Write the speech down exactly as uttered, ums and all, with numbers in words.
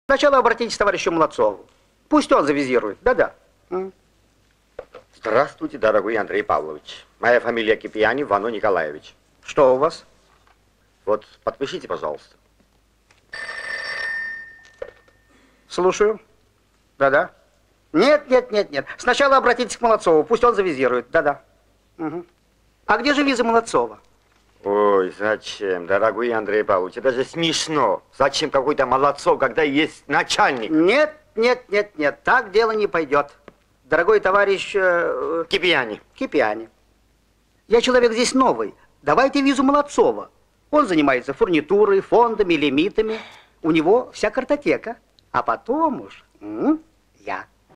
Сначала обратитесь к товарищу Молодцову. Пусть он завизирует. Да-да. Здравствуйте, дорогой Андрей Павлович. Моя фамилия Кипьяни Вано Николаевич. Что у вас? Вот, подпишите, пожалуйста. Слушаю. Да-да. Нет, нет, нет, нет. Сначала обратитесь к Молодцову. Пусть он завизирует. Да-да. Угу. А где же виза Молодцова? Ой, зачем, дорогой Андрей Павлович, это же смешно. Зачем какой-то Молодцов, когда есть начальник? Нет, нет, нет, нет, так дело не пойдет. Дорогой товарищ... Э, Кипьяни. Кипьяни. Я человек здесь новый. Давайте визу Молодцова. Он занимается фурнитурой, фондами, лимитами. У него вся картотека. А потом уж м, я.